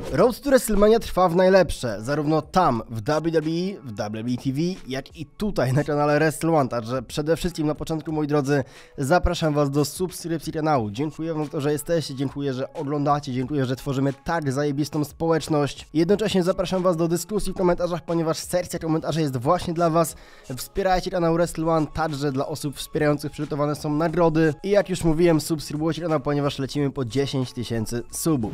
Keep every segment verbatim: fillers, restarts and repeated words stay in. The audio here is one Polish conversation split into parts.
Road to WrestleMania trwa w najlepsze, zarówno tam w W W E, w W W E T V, jak i tutaj na kanale WrestleOne, także przede wszystkim na początku, moi drodzy, zapraszam was do subskrypcji kanału. Dziękuję wam za to, że jesteście, dziękuję, że oglądacie, dziękuję, że tworzymy tak zajebistą społeczność. Jednocześnie zapraszam was do dyskusji w komentarzach, ponieważ sekcja komentarzy jest właśnie dla was. Wspierajcie kanał WrestleOne, także dla osób wspierających przygotowane są nagrody. I jak już mówiłem, subskrybujcie kanał, ponieważ lecimy po dziesięć tysięcy subów.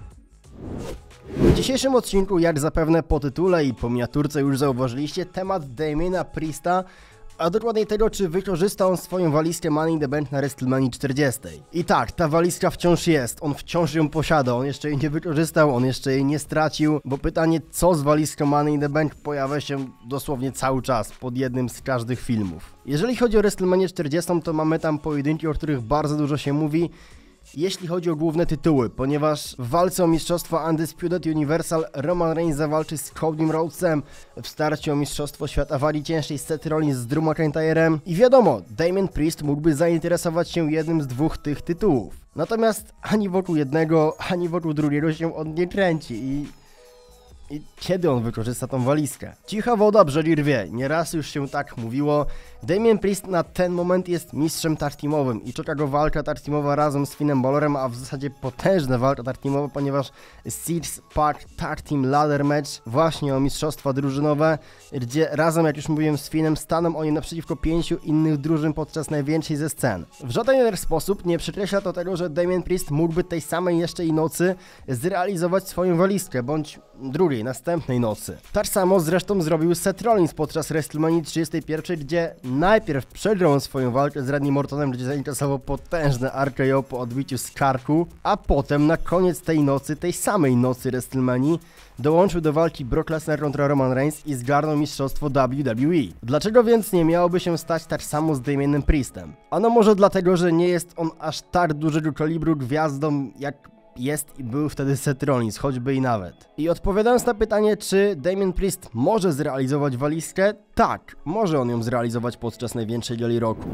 W dzisiejszym odcinku, jak zapewne po tytule i po miniaturce już zauważyliście, temat Damiana Priesta, a dokładniej tego, czy wykorzysta on swoją walizkę Money in the Bank na WrestleMania czterdziestej. I tak, ta walizka wciąż jest, on wciąż ją posiada, on jeszcze jej nie wykorzystał, on jeszcze jej nie stracił, bo pytanie, co z walizką Money in the Bank, pojawia się dosłownie cały czas pod jednym z każdych filmów. Jeżeli chodzi o WrestleMania czterdziestą, to mamy tam pojedynki, o których bardzo dużo się mówi, jeśli chodzi o główne tytuły, ponieważ w walce o mistrzostwo Undisputed Universal Roman Reigns zawalczy z Codym Rhodesem, w starciu o mistrzostwo świata wagi ciężkiej Seth Rollins z Drew McIntyrem i wiadomo, Damian Priest mógłby zainteresować się jednym z dwóch tych tytułów. Natomiast ani wokół jednego, ani wokół drugiego się on nie kręci i... I kiedy on wykorzysta tą walizkę? Cicha woda brzegi rwie, nieraz już się tak mówiło. Damian Priest na ten moment jest mistrzem tag teamowym i czeka go walka tag teamowa razem z Finnem Balorem, a w zasadzie potężna walka tag teamowa, ponieważ Six Pack Tag Team Ladder Match właśnie o mistrzostwa drużynowe, gdzie razem, jak już mówiłem, z Finnem staną oni naprzeciwko pięciu innych drużyn podczas największej ze scen. W żaden jeden sposób nie przekreśla to tego, że Damian Priest mógłby tej samej jeszcze i nocy zrealizować swoją walizkę, bądź drugiej, następnej nocy. Tak samo zresztą zrobił Seth Rollins podczas WrestleMania trzydziestej pierwszej, gdzie najpierw przegrał swoją walkę z Randy Ortonem, gdzie zainkasował potężne R K O po odbiciu z karku, a potem na koniec tej nocy, tej samej nocy WrestleMania, dołączył do walki Brock Lesnar kontra Roman Reigns i zgarnął mistrzostwo W W E. Dlaczego więc nie miałoby się stać tak samo z Damianem Priestem? Ano może dlatego, że nie jest on aż tak dużego kalibru gwiazdą jak jest i był wtedy Seth Rollins, choćby i nawet. I odpowiadając na pytanie, czy Damian Priest może zrealizować walizkę, tak, może on ją zrealizować podczas największej gali roku.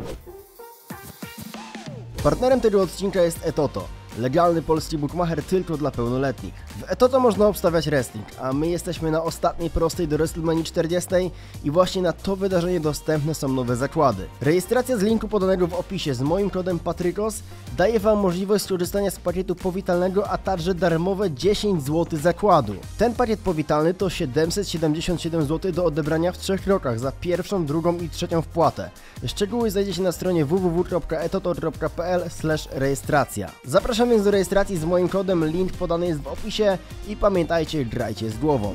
Partnerem tego odcinka jest Etoto, legalny polski bookmacher tylko dla pełnoletnich. W Etoto można obstawiać wrestling, a my jesteśmy na ostatniej prostej do WrestleMania czterdziestej i właśnie na to wydarzenie dostępne są nowe zakłady. Rejestracja z linku podanego w opisie z moim kodem Patrykos daje wam możliwość skorzystania z pakietu powitalnego, a także darmowe dziesięć złotych zakładu. Ten pakiet powitalny to siedemset siedemdziesiąt siedem złotych do odebrania w trzech krokach za pierwszą, drugą i trzecią wpłatę. Szczegóły znajdziecie na stronie w w w kropka etoto kropka p l slash rejestracja. Zapraszam więc do rejestracji z moim kodem, link podany jest w opisie i pamiętajcie, grajcie z głową.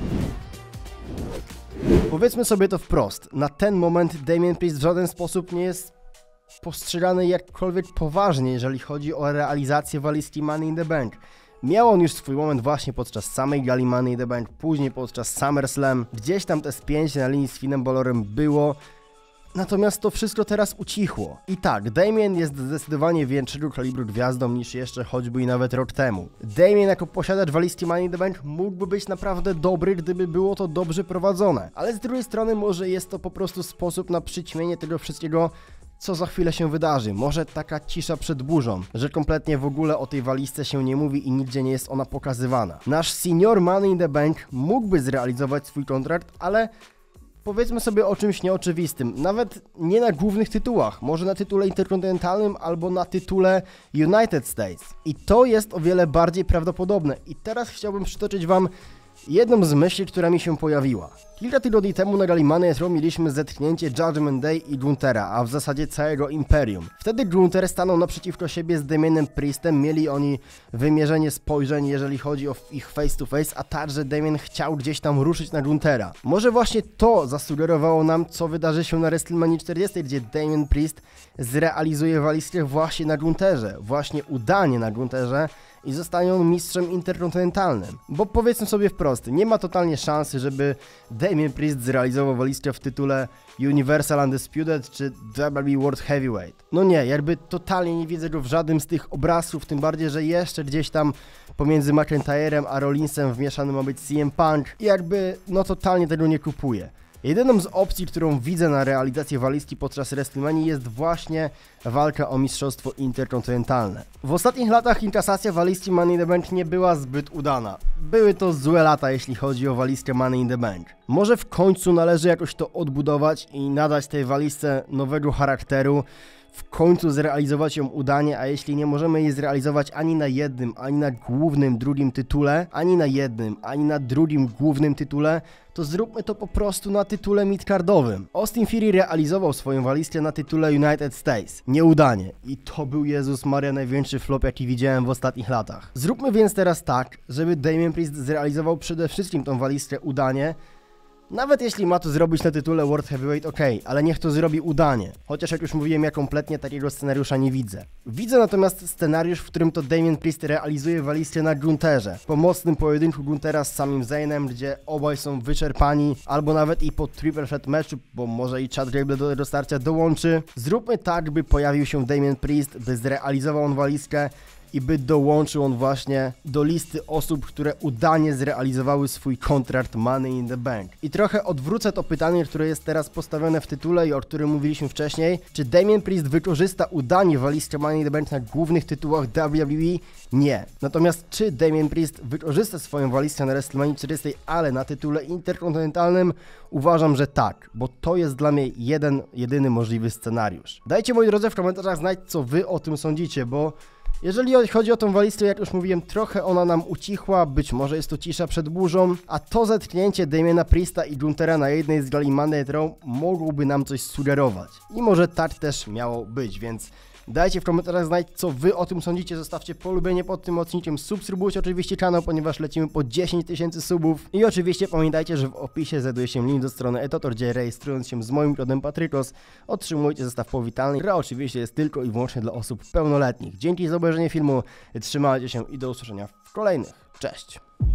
Powiedzmy sobie to wprost, na ten moment Damian Priest w żaden sposób nie jest postrzegany jakkolwiek poważnie, jeżeli chodzi o realizację walizki Money in the Bank. Miał on już swój moment właśnie podczas samej gali Money in the Bank, później podczas SummerSlam, gdzieś tam te spięcie na linii z Finnem Balorem było. Natomiast to wszystko teraz ucichło. I tak, Damian jest zdecydowanie większego kalibru gwiazdą niż jeszcze choćby i nawet rok temu. Damian jako posiadacz walizki Money in the Bank mógłby być naprawdę dobry, gdyby było to dobrze prowadzone. Ale z drugiej strony może jest to po prostu sposób na przyćmienie tego wszystkiego, co za chwilę się wydarzy. Może taka cisza przed burzą, że kompletnie w ogóle o tej walizce się nie mówi i nigdzie nie jest ona pokazywana. Nasz senior Money in the Bank mógłby zrealizować swój kontrakt, ale powiedzmy sobie o czymś nieoczywistym, nawet nie na głównych tytułach, może na tytule interkontynentalnym albo na tytule United States. I to jest o wiele bardziej prawdopodobne. I teraz chciałbym przytoczyć wam jedną z myśli, która mi się pojawiła. Kilka tygodni temu na gali Money in the Bank mieliśmy zetknięcie Judgment Day i Guntera, a w zasadzie całego Imperium. Wtedy Gunter stanął naprzeciwko siebie z Damianem Priestem, mieli oni wymierzenie spojrzeń, jeżeli chodzi o ich face to face, a także Damian chciał gdzieś tam ruszyć na Guntera. Może właśnie to zasugerowało nam, co wydarzy się na WrestleMania czterdziestej, gdzie Damian Priest zrealizuje walizkę właśnie na Gunterze, właśnie udanie na Gunterze, i zostanie on mistrzem interkontynentalnym. Bo powiedzmy sobie wprost, nie ma totalnie szansy, żeby Damian Priest zrealizował walizkę w tytule Universal Undisputed czy W W E World Heavyweight. No nie, jakby totalnie nie widzę go w żadnym z tych obrazów, tym bardziej, że jeszcze gdzieś tam pomiędzy McIntyrem a Rollinsem wmieszany ma być C M Punk i jakby no totalnie tego nie kupuję. Jedyną z opcji, którą widzę na realizację walizki podczas WrestleMania jest właśnie walka o mistrzostwo interkontynentalne. W ostatnich latach inkasacja walizki Money in the Bank nie była zbyt udana. były to złe lata, jeśli chodzi o walizkę Money in the Bank. Może w końcu należy jakoś to odbudować i nadać tej walizce nowego charakteru, w końcu zrealizować ją udanie, a jeśli nie możemy jej zrealizować ani na jednym, ani na głównym drugim tytule, ani na jednym, ani na drugim głównym tytule, to zróbmy to po prostu na tytule midcardowym. Austin Theory realizował swoją walizkę na tytule United States. Nieudanie. I to był, Jezus Maria, największy flop, jaki widziałem w ostatnich latach. Zróbmy więc teraz tak, żeby Damian Priest zrealizował przede wszystkim tą walizkę udanie. Nawet jeśli ma to zrobić na tytule World Heavyweight, ok, ale niech to zrobi udanie. Chociaż jak już mówiłem, ja kompletnie takiego scenariusza nie widzę. Widzę natomiast scenariusz, w którym to Damian Priest realizuje walizkę na Gunterze. Po mocnym pojedynku Guntera z samym Zainem, gdzie obaj są wyczerpani, albo nawet i po triple threat meczu, bo może i Chad Gable do tego starcia dołączy. Zróbmy tak, by pojawił się Damian Priest, by zrealizował on walizkę i by dołączył on właśnie do listy osób, które udanie zrealizowały swój kontrakt Money in the Bank. I trochę odwrócę to pytanie, które jest teraz postawione w tytule i o którym mówiliśmy wcześniej. Czy Damian Priest wykorzysta udanie walizkę Money in the Bank na głównych tytułach W W E? Nie. Natomiast czy Damian Priest wykorzysta swoją walizkę na WrestleMania czterdzieści, ale na tytule interkontynentalnym? Uważam, że tak, bo to jest dla mnie jeden, jedyny możliwy scenariusz. Dajcie, moi drodzy, w komentarzach znać, co wy o tym sądzicie, bo jeżeli chodzi o tą walizkę, jak już mówiłem, trochę ona nam ucichła, być może jest to cisza przed burzą, a to zetknięcie Damiana Priesta i Guntera na jednej z gali Monday Night Raw mogłoby nam coś sugerować. I może tak też miało być, więc dajcie w komentarzach znać, co wy o tym sądzicie, zostawcie polubienie pod tym odcinkiem, subskrybujcie oczywiście kanał, ponieważ lecimy po dziesięć tysięcy subów i oczywiście pamiętajcie, że w opisie znajduje się link do strony Etotor, gdzie rejestrując się z moim kodem Patrykos otrzymujecie zestaw powitalny. Gra oczywiście jest tylko i wyłącznie dla osób pełnoletnich. Dzięki za obejrzenie filmu, trzymajcie się i do usłyszenia w kolejnych. Cześć!